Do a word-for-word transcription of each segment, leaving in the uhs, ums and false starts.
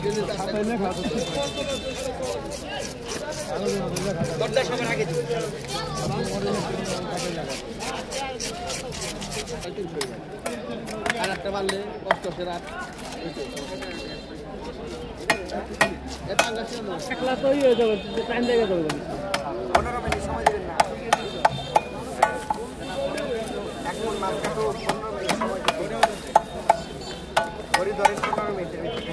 আর একটা বাড়লে কষ্ট হচ্ছে রাত একলা তো হয়ে যাবে টাইম লেগে যাবে পনেরো মিনিট সময় দেবেন না এক মন মাছ কাটো পনেরো মিনিট সময় ধরে ধরে পনেরো মিনিটের ভিতরে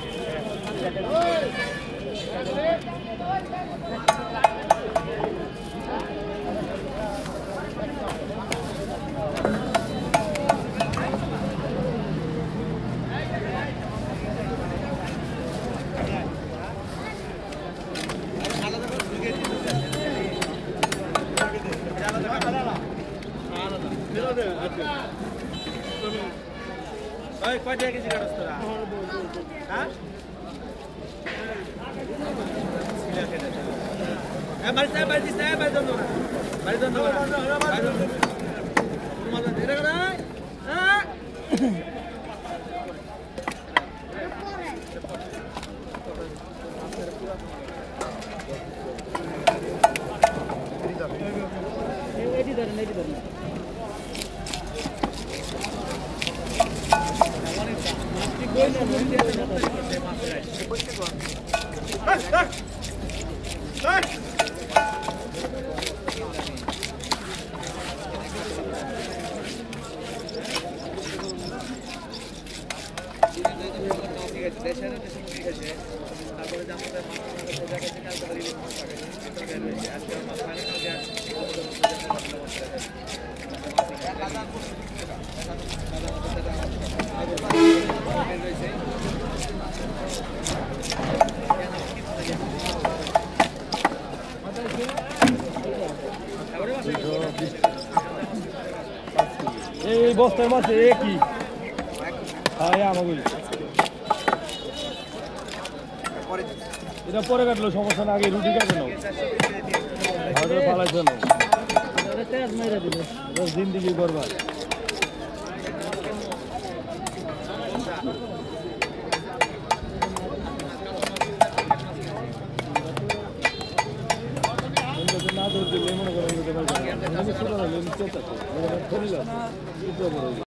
Oi, quanto é que você gastou? Hã? É mais é mais isso é mais dono. Mais dono. Mais dono. Mas não era cara. Ah! Edit done, edit done. এই বস্তার মাঝে একই হ্যাঁ আমাকে এটা পরে কাটলো সমস্যা না আগে রুটি কাটে নাও পালাইছে না জিন্দিগি করবার না ধরতে মনে করেন